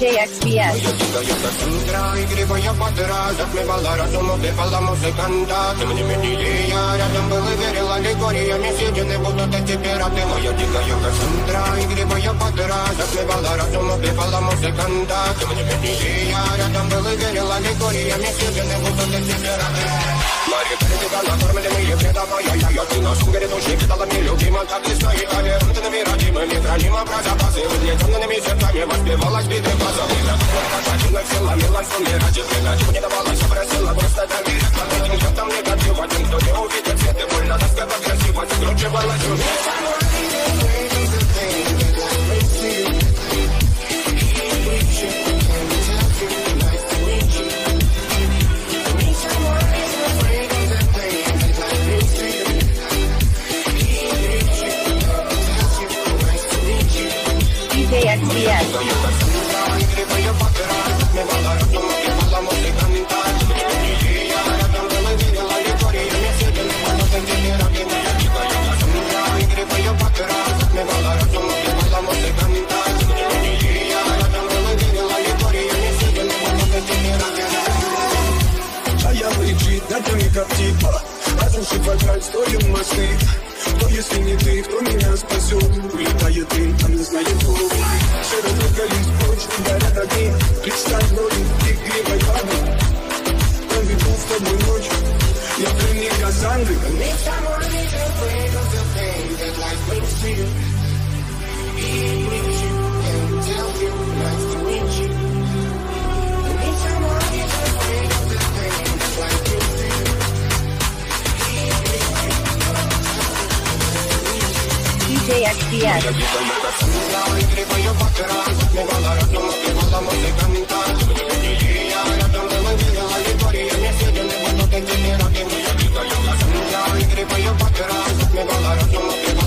DJ XBS. Игривая подра, затмевала разум, убивала музыканта. Тем не менее, я рядом был и верил аллегориями. Съедены будут эти пираты. Моя дикая Кассандра. Игривая подра, затмевала разум, убивала музыканта. Тем не менее, я рядом был и верил аллегориями. Съедены будут эти пираты. Мария, передига, накормленные предавая. Я ты на сумгаре души, кидалами любима. Так и стоит, толерантными, родимыми. Хранимо про запасы, угнетенными сердцами. Воспевалась биты глазами. Качина все ломилась, умирать из негатива не давалась, просила просто доверия. Над этим кто-то негатива, тем, кто не увидит свет и больно, доска красиво, закручивалась вниз. DJ XBS. А я лечить над ними как типа разрушить фаталь, строим мосты. Кто если не ты, кто меня спасет? Улетает дым, там не знает кто. Серый горит прочь, горят огни. Представь ноль, игривой воды. Проведу с тобой ночь, я пленник Кассандры. DJ XBS. Игривая подра, затмевала разум, убивала